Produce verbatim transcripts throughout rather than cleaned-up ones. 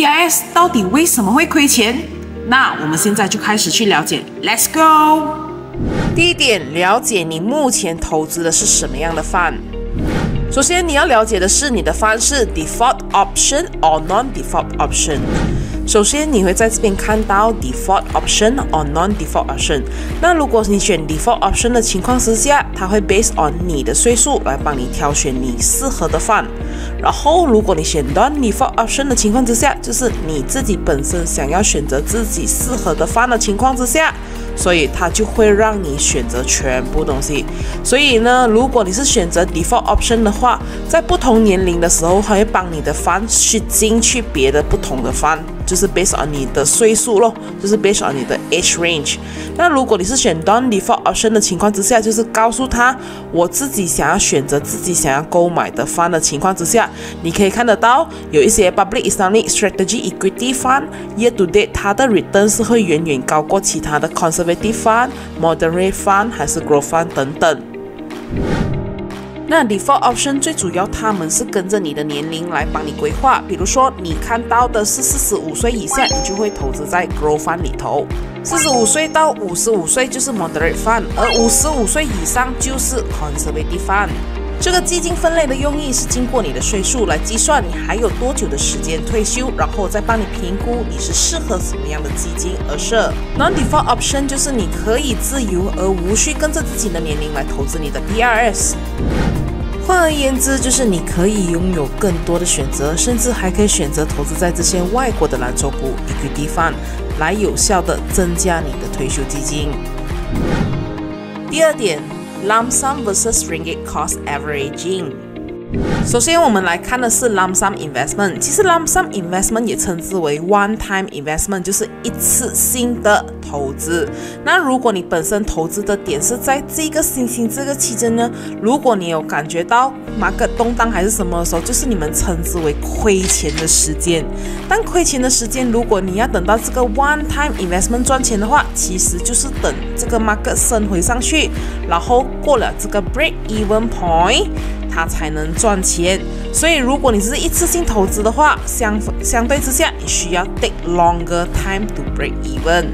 D I S 到底为什么会亏钱？那我们现在就开始去了解 ，Let's go。 第一点，了解你目前投资的是什么样的 fund。首先，你要了解的是你的 fund 是 default option or non-default option。首先，你会在这边看到 default option or non-default option。那如果你选 default option 的情况之下，它会 based on 你的岁数来帮你挑选你适合的 fund。然后，如果你选 non-default option 的情况之下，就是你自己本身想要选择自己适合的 fund 的情况之下。所以它就会让你选择全部东西。所以呢，如果你是选择 default option 的话，在不同年龄的时候，它会帮你的 fund 去进去别的不同的 fund， 就是 based on 你的岁数咯，就是 based on 你的 age range。那如果你是选 non-default option 的情况之下，就是告诉他我自己想要选择自己想要购买的 fund 的情况之下，你可以看得到有一些 public Islamic strategy equity fund year to date 它的 return 是会远远高过其他的 conservative fund、moderate fund 还是 growth fund 等等。那 default option 最主要，他们是跟着你的年龄来帮你规划。比如说，你看到的是四十五岁以下，你就会投资在 growth fund 里头；四十五岁到五十五岁就是 moderate fund， 而五十五岁以上就是 conservative fund。这个基金分类的用意是经过你的岁数来计算你还有多久的时间退休，然后再帮你评估你是适合什么样的基金而设。Non-default option 就是你可以自由而无需跟着自己的年龄来投资你的 P R S。换而言之，就是你可以拥有更多的选择，甚至还可以选择投资在这些外国的蓝筹股 equity fund， 来有效的增加你的退休基金。第二点，Lump sum versus ringgit cost averaging。首先，我们来看的是 lump sum investment。其实 lump sum investment 也称之为 one-time investment， 就是一次性的投资。那如果你本身投资的点是在这个星星这个期间呢，如果你有感觉到 market 动荡还是什么的时候，就是你们称之为亏钱的时间。但亏钱的时间，如果你要等到这个 one-time investment 赚钱的话，其实就是等这个 market 升回上去，然后过了这个 break-even point。它才能赚钱，所以如果你是一次性投资的话，相相对之下，你需要 take longer time to break even。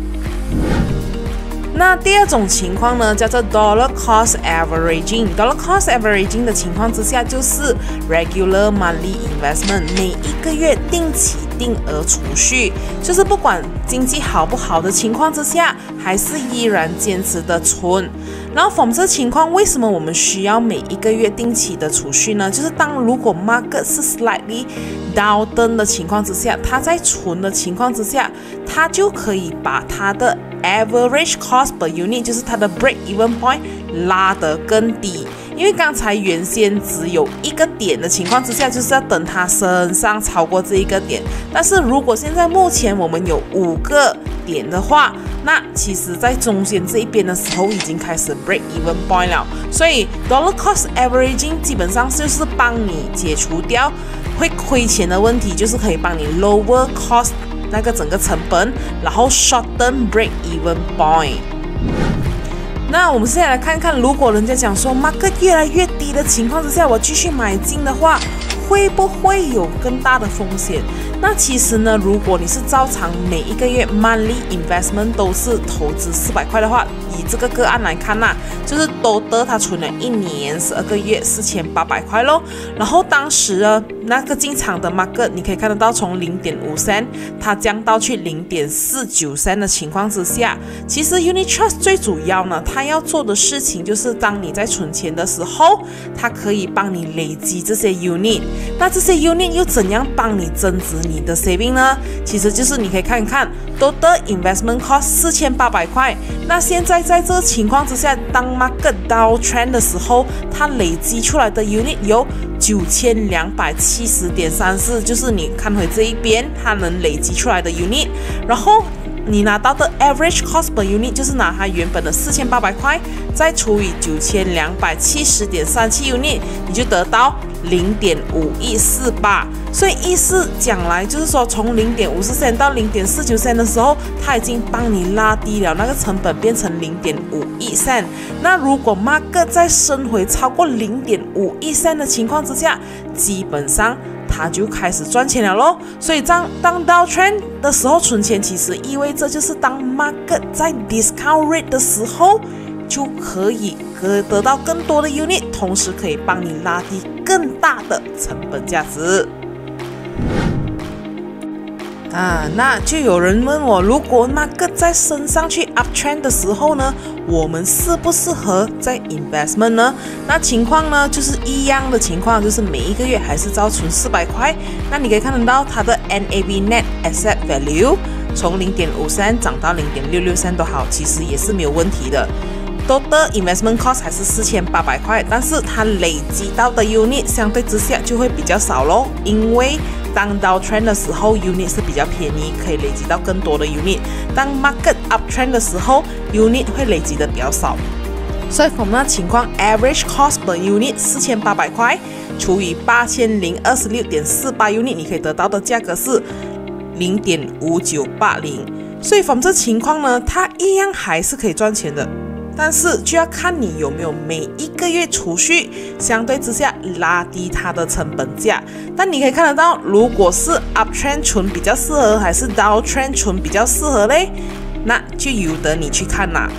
那第二种情况呢，叫做 dollar cost averaging。dollar cost averaging 的情况之下，就是 regular monthly investment， 每一个月定期定额储蓄，就是不管经济好不好的情况之下，还是依然坚持的存。然后，from这情况，为什么我们需要每一个月定期的储蓄呢？就是当如果 market 是 slightly down 的情况之下，它在存的情况之下，它就可以把它的 average cost per unit， 就是它的 break even point 拉得更低。因为刚才原先只有一个点的情况之下，就是要等它升上超过这一个点。但是如果现在目前我们有五个点的话，那其实在中间这一边的时候已经开始 break even point 了。所以 dollar cost averaging 基本上就是帮你解除掉会亏钱的问题，就是可以帮你 lower cost 那个整个成本，然后 shorten break even point。那我们现在来看看，如果人家讲说 market 越来越低的情况之下，我继续买进的话，会不会有更大的风险？那其实呢，如果你是照常每一个月 monthly investment 都是投资四百块的话，以这个个案来看呐，就是多得他存了一年十二个月四千八百块咯。然后当时呢，那个进场的 market 你可以看得到，从 零点五 cent 它降到去 零点四九 cent 的情况之下，其实 unit trust 最主要呢，它要做的事情就是当你在存钱的时候，它可以帮你累积这些 unit。那这些 unit 又怎样帮你增值你的 saving 呢？其实就是你可以看一看 total investment cost 四千八百块。那现在在这个情况之下，当 market down trend 的时候，它累积出来的 unit 有九千两百七十点三四，就是你看回这一边，它能累积出来的 unit， 然后你拿到的 average cost per unit 就是拿它原本的四千八百块，再除以九千两百七十点三七 unit， 你就得到零点五一四八。所以意思讲来就是说，从 零点五四 cent 到 零点四九 cent 的时候，它已经帮你拉低了那个成本，变成 零点五一 cent。那如果 market 再升回超过 零点五一 cent 的情况之下，基本上它就开始赚钱了咯。所以当当 downtrend 的时候存钱，其实意味着就是当 market 在 discount rate 的时候，就可以得到更多的 unit， 同时可以帮你拉低更大的成本价值。啊，那就有人问我，如果那个在升上去 uptrend 的时候呢，我们适不适合在 investment 呢？那情况呢，就是一样的情况，就是每一个月还是照存四百块。那你可以看得到它的 N A V Net Asset Value 从 零点五 cent 涨到 零点六六 cent 都好，其实也是没有问题的。Total investment cost 还是四千八百块，但是它累积到的 unit 相对之下就会比较少咯，因为当 downtrend 的时候 unit 是比较便宜，可以累积到更多的 unit。当 market uptrend 的时候 unit 会累积的比较少。所以我们的情况 average cost per unit 四千八百块除以八千零二十六点四八 unit， 你可以得到的价格是 零点五九八零。所以我们这情况呢，它一样还是可以赚钱的。但是就要看你有没有每一个月储蓄，相对之下拉低它的成本价。但你可以看得到，如果是 uptrend 存比较适合，还是 downtrend 存比较适合嘞，那就由得你去看啦。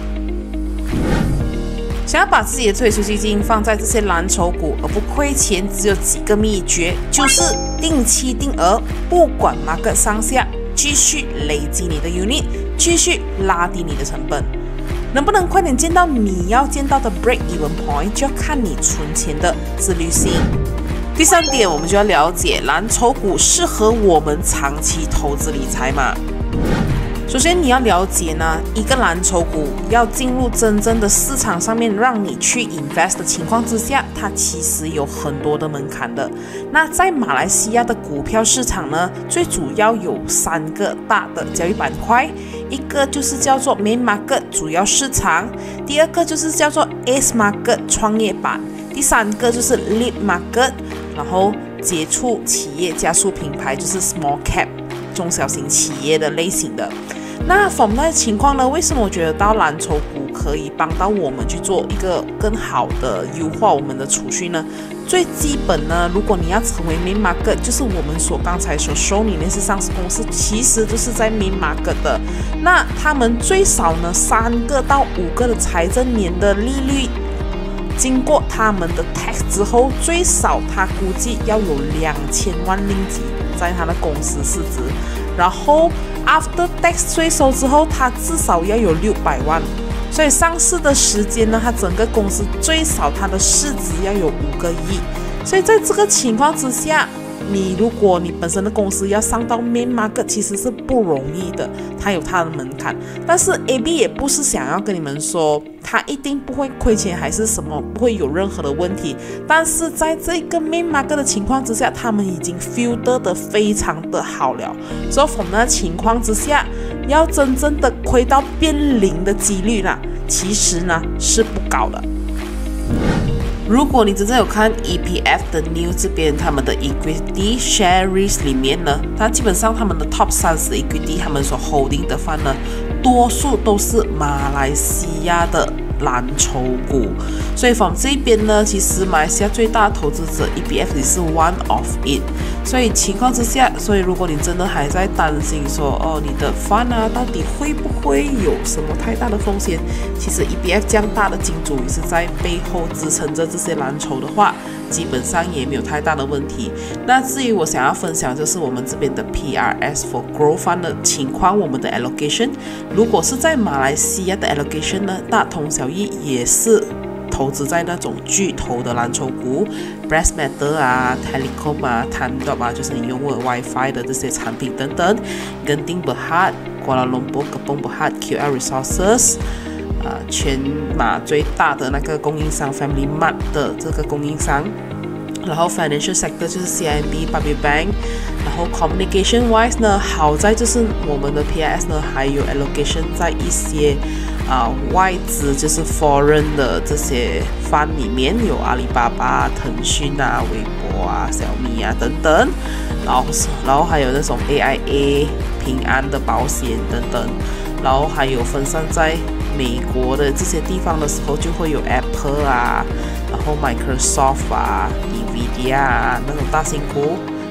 想要把自己的退休基金放在这些蓝筹股而不亏钱，只有几个秘诀，就是定期定额，不管 market 上下，继续累积你的 unit， 继续拉低你的成本。能不能快点见到你要见到的 break even point， 就要看你存钱的自律性。第三点，我们就要了解蓝筹股适合我们长期投资理财吗？首先你要了解呢，一个蓝筹股要进入真正的市场上面让你去 invest 的情况之下，它其实有很多的门槛的。那在马来西亚的股票市场呢，最主要有三个大的交易板块，一个就是叫做 Main Market 主要市场，第二个就是叫做 Ace Market 创业板，第三个就是 Lead Market， 然后接触企业加速品牌，就是 Small Cap 中小型企业的类型的。那我们的情况呢？为什么我觉得到蓝筹股可以帮到我们去做一个更好的优化我们的储蓄呢？最基本呢，如果你要成为 Main Market， 就是我们所刚才所说里面是上市公司，其实都是在 Main Market 的。那他们最少呢三个到五个的财政年的利率，经过他们的 tax 之后，最少他估计要有两千万令吉在他的公司市值，然后 after tax 税收之后，它至少要有六百万。所以上市的时间呢，它整个公司最少它的市值要有五个亿。所以在这个情况之下，你如果你本身的公司要上到 Main Market 其实是不容易的，它有它的门槛。但是 A B 也不是想要跟你们说它一定不会亏钱还是什么，不会有任何的问题。但是在这个 Main Market 的情况之下，他们已经 filter 得非常的好了。所以我们的情况之下，要真正的亏到变零的几率呢，其实呢是不高的。如果你真正有看 E P F 的 New 这边他们的 Equity Share Risk 里面呢，它基本上他们的 Top 三十 Equity 他们所 holding 的 fund 呢，多数都是马来西亚的蓝筹股。所以from这边呢，其实马来西亚最大的投资者 E P F 也是 one of it。所以情况之下，所以如果你真的还在担心说哦，你的 fund 啊到底会不会有什么太大的风险，其实 E P F 这样大的金主也是在背后支撑着这些蓝筹的话，基本上也没有太大的问题。那至于我想要分享就是我们这边的 P R S for Growth Fund 的情况，我们的 allocation 如果是在马来西亚的 allocation 呢，大同小异，也是投资在那种巨头的蓝筹股 Breast Matter 啊 Telecom 啊 Tandop 啊，就是你用的 WiFi 的这些产品等等，跟丁伯哈 Kuala Lumpur Kepong Berhad Q L Resources， 呃，全马最大的那个供应商 Family Mart 的这个供应商。然后 financial sector 就是 C I M B、Public Bank， 然后 communication wise 呢，好在就是我们的 P R S 呢还有 allocation 在一些啊、呃、外资就是 foreign 的这些 fund 里面，有阿里巴巴、腾讯啊、微博啊、小米啊等等，然后然后还有那种 A I A、平安的保险等等，然后还有分散在美国的这些地方的时候，就会有 Apple 啊，然后 Microsoft 啊、Nvidia 啊那种大型股，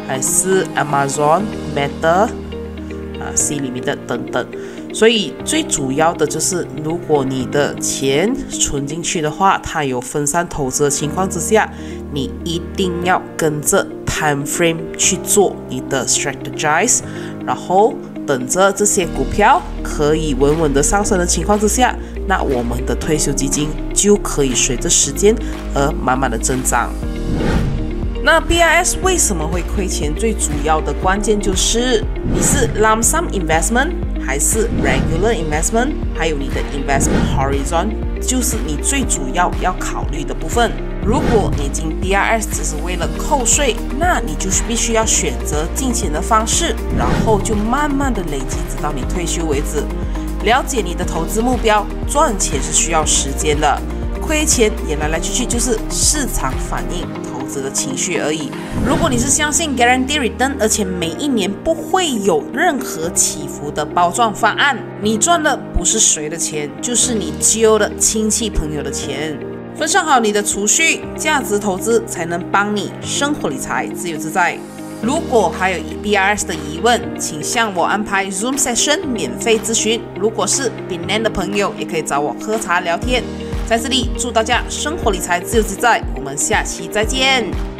还是 Amazon、Meta 啊 C Limited 等等。所以最主要的就是，如果你的钱存进去的话，它有分散投资的情况之下，你一定要跟着 time frame 去做你的 strategize， 然后等着这些股票可以稳稳的上升的情况之下，那我们的退休基金就可以随着时间而慢慢的增长。那 B I S 为什么会亏钱？最主要的关键就是你是 lump sum investment 还是 regular investment， 还有你的 investment horizon， 就是你最主要要考虑的部分。如果你进 B I S 只是为了扣税，那你就是必须要选择进钱的方式，然后就慢慢的累积直到你退休为止。了解你的投资目标，赚钱是需要时间的，亏钱也来来去去就是市场反应投资的情绪而已。如果你是相信 guarantee return， 而且每一年不会有任何起伏的包赚方案，你赚的不是谁的钱，就是你揪的亲戚朋友的钱。分散好你的储蓄，价值投资才能帮你生活理财自由自在。如果还有 B I S 的疑问，请向我安排 Zoom session 免费咨询。如果是 Penang 的朋友，也可以找我喝茶聊天。在这里祝大家生活理财自由自在，我们下期再见。